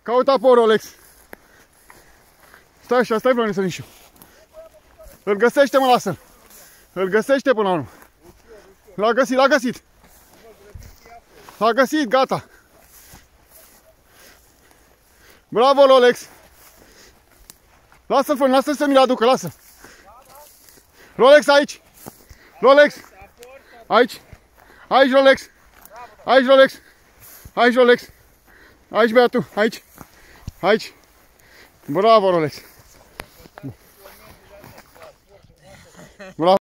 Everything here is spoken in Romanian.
Caută pe Rolex. Stai așa, stai bine să nici eu. Îl găsește, mă, lasă-l. Îl găsește până la urmă. L-a găsit, l-a găsit. L-a găsit, gata. Bravo, Rolex. Lasă-l, frate, lasă-l să mi-l aducă, lasă. Rolex aici. Rolex. Aici. Aici, Rolex. Aici, Rolex. Aici, Rolex. Aici, băiatul, aici. Aici. Bravo, Rolex. Bravo.